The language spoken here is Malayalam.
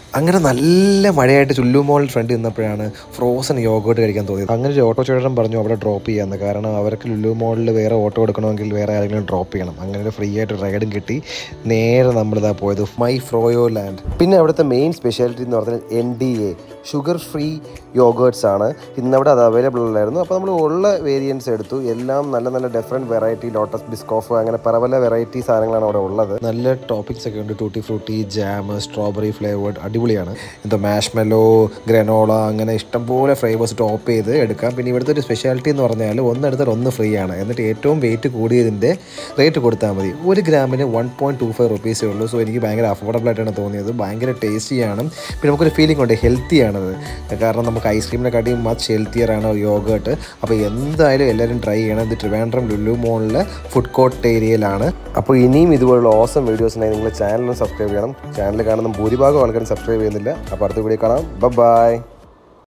അങ്ങനെ നല്ല മഴയായിട്ട് ചുല്ലു മോൾ ഫ്രണ്ട് നിന്നപ്പോഴാണ് ഫ്രോസൺ യോഗോട്ട് കഴിക്കാൻ തോന്നിയത്. അങ്ങനെ ഒരു ഓട്ടോ ചേട്ടൻ പറഞ്ഞു അവിടെ ഡ്രോപ്പ് ചെയ്യാമെന്ന്. കാരണം അവർക്ക് ലുലു മോളിൽ വേറെ ഓട്ടോ എടുക്കണമെങ്കിൽ വേറെ ആരെങ്കിലും ഡ്രോപ്പ് ചെയ്യണം. അങ്ങനെ ഒരു ഫ്രീ ആയിട്ട് റൈഡും കിട്ടി. നേരെ നമ്മളിതാ പോയത് മൈ ഫ്രോയോ ലാൻഡ്. പിന്നെ അവിടുത്തെ മെയിൻ സ്പെഷ്യാലിറ്റി എന്ന് പറഞ്ഞാൽ NDA ഷുഗർ ഫ്രീ യോഗേർട്സ് ആണ്. ഇന്നവിടെ അത് അവൈലബിൾ അല്ലായിരുന്നു. അപ്പോൾ നമ്മൾ ഉള്ള വേരിയൻസ് എടുത്തു. എല്ലാം നല്ല നല്ല ഡിഫറെൻറ്റ് വെറൈറ്റി, ലോട്ടസ് ബിസ്കോഫ്, അങ്ങനെ പല പല വെറൈറ്റി സാധനങ്ങളാണ് അവിടെ ഉള്ളത്. നല്ല ടോപ്പിക്സ് ഒക്കെ ഉണ്ട്. Tutti frutti, jam, strawberry flavoured, അടിപൊളിയാണ്. എന്തോ മാഷ്മെല്ലോ, ഗ്രനോള, അങ്ങനെ ഇഷ്ടംപോലെ ഫ്ലേവേഴ്സ് ടോപ്പ് ചെയ്ത് എടുക്കാം. പിന്നെ ഇവിടുത്തെ ഒരു സ്പെഷ്യാലിറ്റി എന്ന് പറഞ്ഞാൽ ഒന്നെടുത്താൽ ഒന്ന് ഫ്രീ ആണ്. എന്നിട്ട് ഏറ്റവും വെയിറ്റ് കൂടിയതിൻ്റെ റേറ്റ് കൊടുത്താൽ മതി. 1 ഗ്രാമിന് 1.25 റുപ്പീസേ ഉള്ളൂ. സോ എനിക്ക് ഭയങ്കര അഫോർഡബിൾ ആയിട്ടാണ് തോന്നിയത്. ഭയങ്കര ടേസ്റ്റിയാണ്. പിന്നെ നമുക്കൊരു ഫീലിംഗ് ഉണ്ട്, ഹെൽത്തിയാണത്. കാരണം നമുക്ക് ഐസ്ക്രീമിനെക്കാട്ടിയും മച്ച് ഹെൽത്തിയറാണ് യോഗേർട്ട്. അപ്പോൾ എന്തായാലും എല്ലാവരും ട്രൈ ചെയ്യണം. ഇത് ട്രിവാൻഡ്രം ലുലു മോളിലെ ഫുഡ് കോർട്ട് ഏരിയയിലാണ്. അപ്പോൾ ഇനിയും ഇതുപോലുള്ള ഓസം വീഡിയോസിനായി നിങ്ങൾ ചാനലിന് സബ്സ്ക്രൈബ് ചെയ്യണം. ചാനൽ കാണുന്ന ഭൂരിഭാഗം ആൾക്കാരും സബ്സ്ക്രൈബ് ചെയ്യുന്നില്ല. അപ്പോൾ അടുത്ത വീഡിയോ കാണാം. ബൈ.